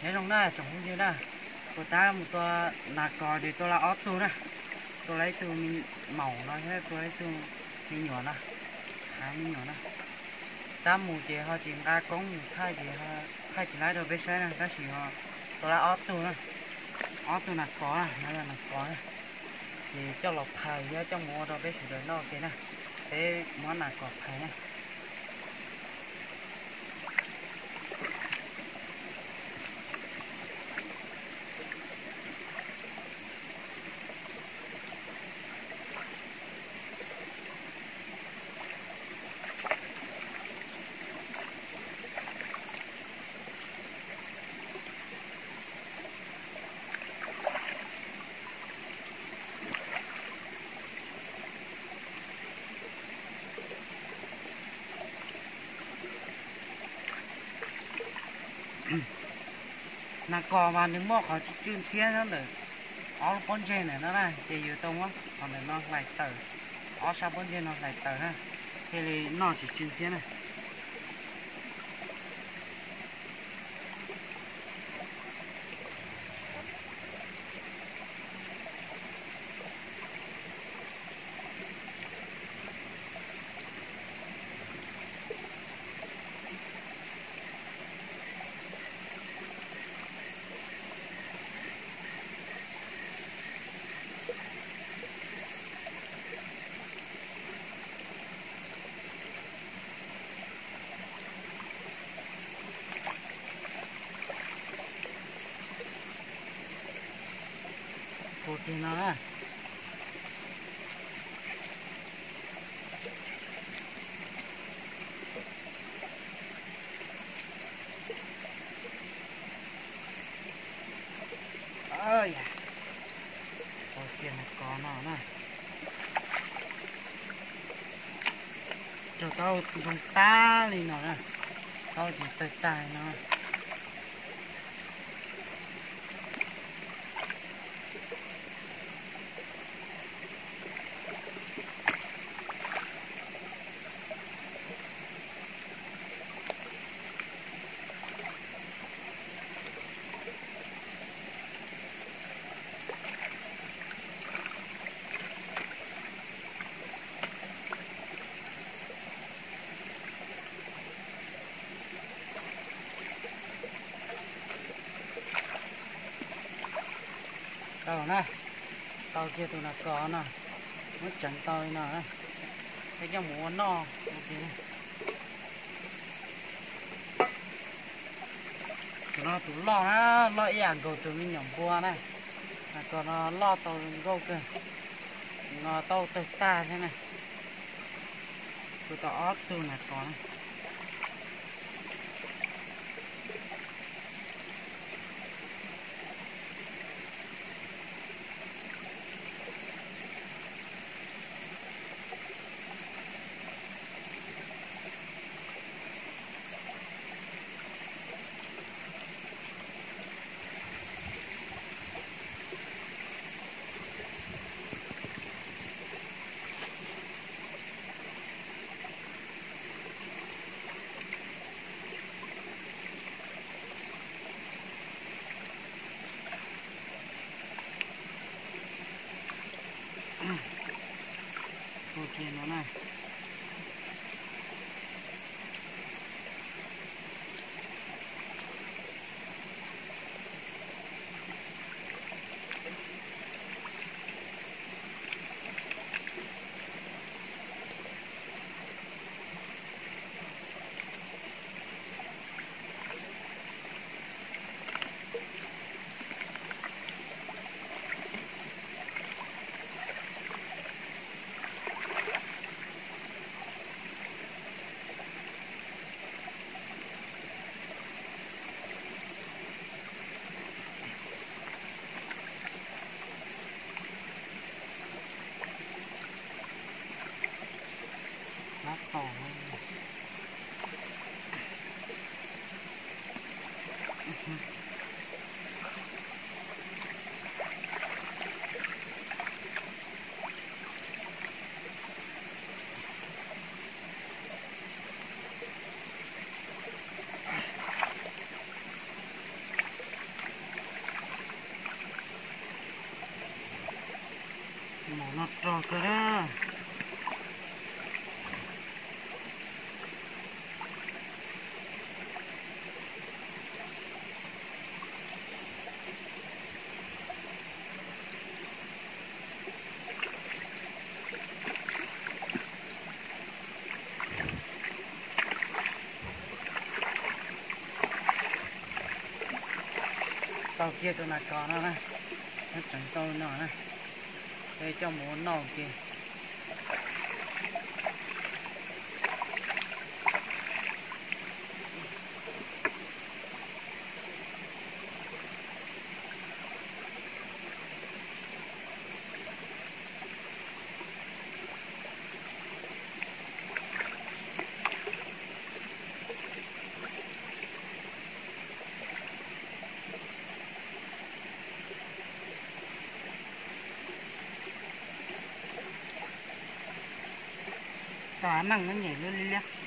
thế trong đó trồng như đó của ta một tua là cò thì tôi là ót tu nè tôi lấy từ màu nó thế tôi lấy từ mình nhỏ nè khá mình nhỏ nè ta một chị họ chỉ ta có một thay thì họ thay chỉ lấy được bên xe này ta chỉ họ tôi là ót tu nè ót tu là có nè nó là có nè thì cho lọc thầy với trong mua rồi bên sửa nó thế nè thế món là cọp thầy nè là cò mà những mỏ họ chuyên xe nó được ó con trên này nó này thìอยู่ตรงá còn này nó lại tờ ó sao con trên nó lại tờ ha thì nó chỉ chuyên xe này cột thì nó này ơi cột kia là có nó này cho tao dùng ta đi nó này tao chỉ tay tay nó tao này tao kia tụi nó có nè nó chẳng tao nè cái cho muốn no ok tụi nó tụi lo á lo ý ảnh cầu tụi mình nhỏng qua này còn nó lo tao gâu kìa nó tao tới ta thế này tụi tao ót tụi này có này kia nó này ngọt rồi cơ đó. Tàu kia tụi nó có nó này, nó chẳng tàu nó này, đây cho muốn nổ kìa. Tòa năng nó nhảy lên lên